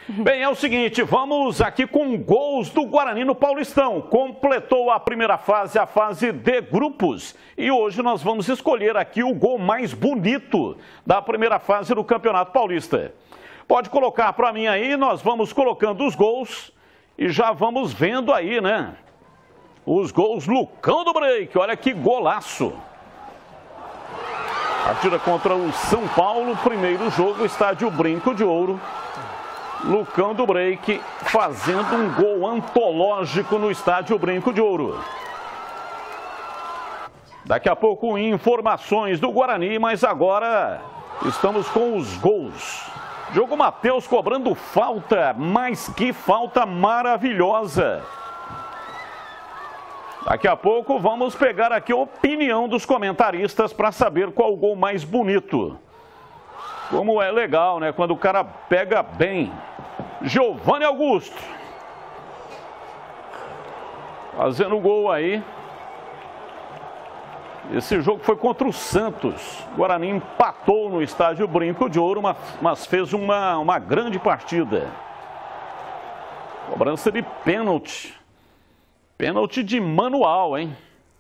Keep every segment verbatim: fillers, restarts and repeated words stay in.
Bem, é o seguinte, vamos aqui com gols do Guarani no Paulistão. Completou a primeira fase, a fase de grupos. E hoje nós vamos escolher aqui o gol mais bonito da primeira fase do Campeonato Paulista. Pode colocar para mim aí, nós vamos colocando os gols e já vamos vendo aí, né? Os gols Lucão do Break, olha que golaço. Partida contra o São Paulo, primeiro jogo, estádio Brinco de Ouro. Lucão do Break fazendo um gol antológico no estádio Brinco de Ouro. Daqui a pouco informações do Guarani, mas agora estamos com os gols. Diogo Matheus cobrando falta, mas que falta maravilhosa. Daqui a pouco vamos pegar aqui a opinião dos comentaristas para saber qual o gol mais bonito. Como é legal, né? Quando o cara pega bem. Giovanni Augusto. Fazendo o gol aí. Esse jogo foi contra o Santos. O Guarani empatou no estádio Brinco de Ouro, mas fez uma, uma grande partida. Cobrança de pênalti. Pênalti de manual, hein?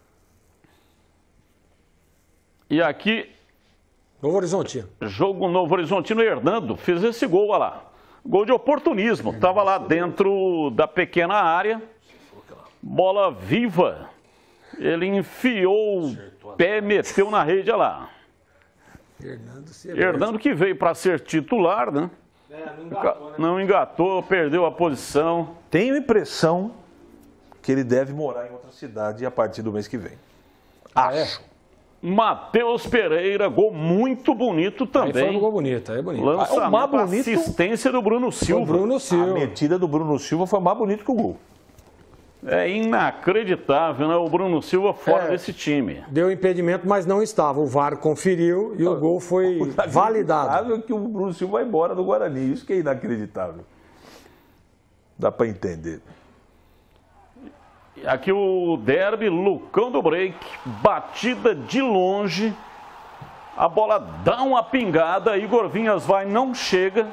E aqui... Novo Horizontino. Jogo Novo Horizontino, Hernando fez esse gol, olha lá. Gol de oportunismo. Estava lá dentro da pequena área. Bola viva. Ele enfiou o pé, meteu na rede, olha lá. Hernando que veio para ser titular, né? É, não engatou, né? Não engatou, perdeu a posição. Tenho a impressão que ele deve morar em outra cidade a partir do mês que vem. Acho. Matheus Pereira, gol muito bonito também. Aí foi um gol bonito, aí é bonito. Lançamento, o mais bonito, assistência do Bruno Silva. O Bruno Silva. A metida do Bruno Silva foi mais bonito que o gol. É inacreditável, né? O Bruno Silva fora É, desse time. Deu impedimento, mas não estava. O V A R conferiu e o gol foi validado. Inacreditável que o Bruno Silva vai embora do Guarani. Isso que é inacreditável. Dá para entender. Aqui o derby, Lucão do Break, batida de longe, a bola dá uma pingada, Igor Vinhas vai, não chega,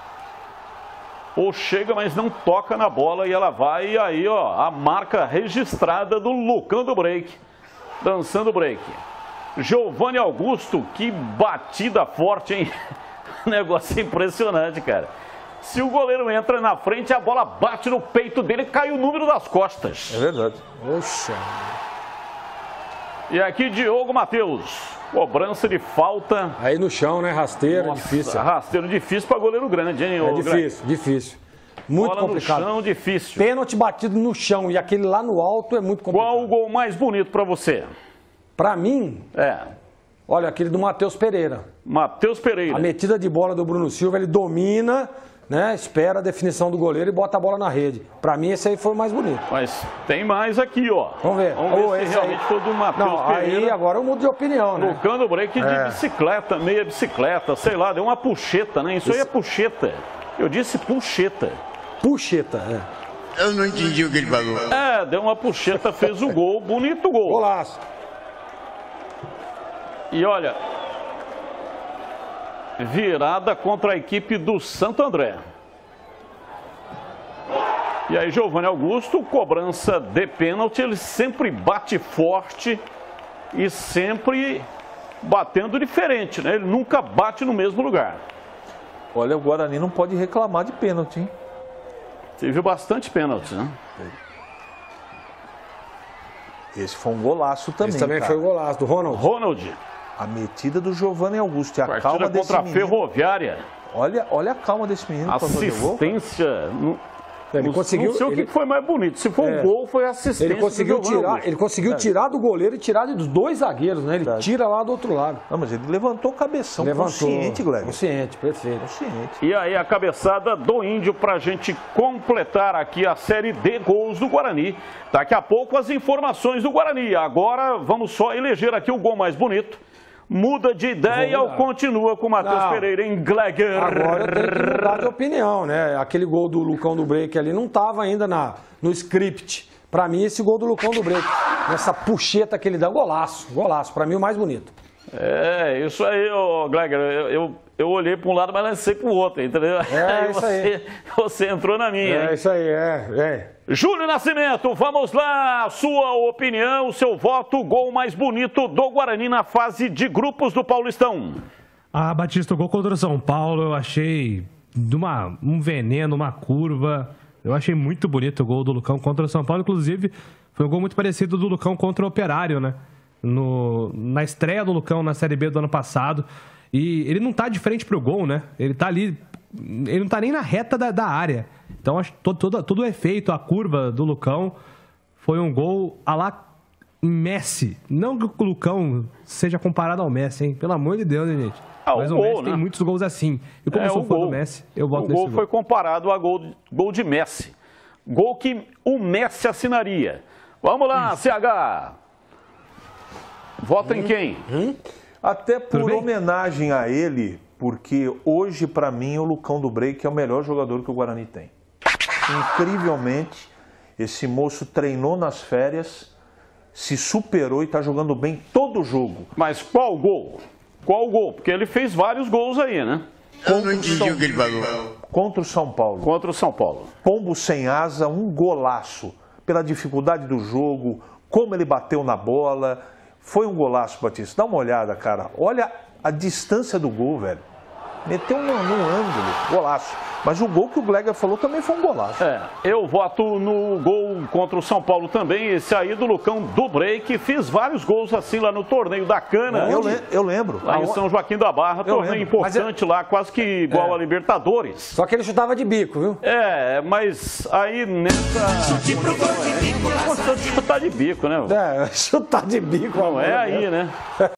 ou chega, mas não toca na bola e ela vai, e aí ó, a marca registrada do Lucão do Break, dançando break. Giovanni Augusto, que batida forte, hein? Negócio impressionante, cara. Se o goleiro entra na frente, a bola bate no peito dele e cai o número das costas. É verdade. Poxa. E aqui Diogo Matheus, cobrança de falta. Aí no chão, né? Rasteiro, Nossa, difícil. Rasteiro difícil para goleiro grande, hein? É difícil, difícil. Muito bola complicado. No chão, difícil. Pênalti batido no chão e aquele lá no alto é muito complicado. Qual o gol mais bonito para você? Para mim, É. olha, aquele do Matheus Pereira. Matheus Pereira. A metida de bola do Bruno Silva, ele domina, né? Espera a definição do goleiro e bota a bola na rede. Para mim, esse aí foi o mais bonito. Mas tem mais aqui, ó. Vamos ver. Vamos ver Oh, se esse realmente aí... foi do Matheus Não, Pereira. aí agora eu mudo de opinião, né? Lucão do break de É. bicicleta, meia bicicleta, sei lá, deu uma puxeta, né? Isso aí é puxeta. Eu disse puxeta. Puxeta, é. Eu não entendi o que ele falou. É, deu uma puxeta, fez o gol, bonito gol. Golaço. E olha, virada contra a equipe do Santo André. E aí Giovanni Augusto, cobrança de pênalti, ele sempre bate forte e sempre batendo diferente, né? Ele nunca bate no mesmo lugar. Olha, o Guarani não pode reclamar de pênalti, hein? Teve bastante pênalti, né? Esse foi um golaço também, Esse também cara. foi o golaço do Ronald. Ronald. A metida do Giovanni Augusto e a Partida calma desse contra a menino. Olha, Olha, olha a calma desse menino para fazer gol. assistência. Não, Ele não- conseguiu- não sei o ele- que foi mais bonito. Se for É. um gol, foi assistência. Ele conseguiu do Giovanni tirar, Augusto. ele conseguiu tirar do goleiro e tirar dos dois zagueiros, né? Ele Verdade. tira lá do outro lado. Não, mas ele levantou o cabeção Levantou. consciente, Gleber. Consciente, perfeito. Consciente. E aí a cabeçada do Índio para a gente completar aqui a série de gols do Guarani. Daqui a pouco as informações do Guarani. Agora vamos só eleger aqui o gol mais bonito. Muda de ideia ou continua com o Matheus Não. Pereira em Gleger? Agora eu tenho que mudar de opinião, né? Aquele gol do Lucão do Break ali não estava ainda na, no script. Pra mim, esse gol do Lucão do Break, nessa puxeta que ele dá, golaço, golaço. Pra mim, o mais bonito. É, isso aí, ô, Gleiger, eu, eu, eu olhei para um lado, mas lancei para o outro, entendeu? É, aí isso você, aí. Você entrou na minha. É hein? isso aí, é, é. Júlio Nascimento, vamos lá, sua opinião, seu voto, gol mais bonito do Guarani na fase de grupos do Paulistão. Ah, Batista, o gol contra o São Paulo, eu achei de uma, um veneno, uma curva. Eu achei muito bonito o gol do Lucão contra o São Paulo. Inclusive, foi um gol muito parecido do Lucão contra o Operário, né? No, na estreia do Lucão na Série B do ano passado. E ele não tá de frente pro gol, né? Ele tá ali, ele não tá nem na reta da, da área. Então, acho que todo, todo, todo o efeito, a curva do Lucão foi um gol à la Messi. Não que o Lucão seja comparado ao Messi, hein? Pelo amor de Deus, hein, gente? Ah, Mas o o gol, Messi né? tem muitos gols assim. E como É, eu sou o fã gol. do Messi, eu voto O nesse gol foi comparado a gol, gol de Messi. Gol que o Messi assinaria. Vamos lá, C H. Vota em quem? Até por Tudo bem? homenagem a ele, porque hoje, para mim, o Lucão do Break é o melhor jogador que o Guarani tem. Incrivelmente, esse moço treinou nas férias, se superou e está jogando bem todo o jogo. Mas qual gol? Qual gol? Porque ele fez vários gols aí, né? Eu não entendi o que ele falou. Contra o São Paulo. Contra o São Paulo. Pombo sem asa, um golaço. Pela dificuldade do jogo, como ele bateu na bola. Foi um golaço, Batista. Dá uma olhada, cara. Olha a distância do gol, velho. Meteu num, num ângulo, golaço. Mas o gol que o Gleiger falou também foi um golaço. É, eu voto no gol contra o São Paulo também, esse aí do Lucão do Break. Fiz vários gols assim lá no torneio da Cana. Eu, onde- le- eu lembro. Lá em São Joaquim da Barra, Eu torneio lembro. importante lá, quase que igual É. a Libertadores. Só que ele chutava de bico, viu? É, mas aí nessa... Condição de chutar de bico, né? É, chutar de bico. Não é aí, né?